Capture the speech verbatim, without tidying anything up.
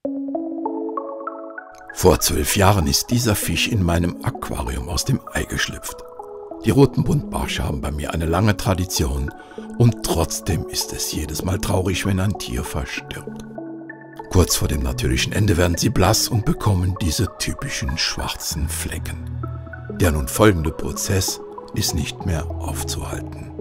Vor zwölf Jahren ist dieser Fisch in meinem Aquarium aus dem Ei geschlüpft. Die roten Buntbarsche haben bei mir eine lange Tradition und trotzdem ist es jedes Mal traurig, wenn ein Tier verstirbt. Kurz vor dem natürlichen Ende werden sie blass und bekommen diese typischen schwarzen Flecken. Der nun folgende Prozess ist nicht mehr aufzuhalten.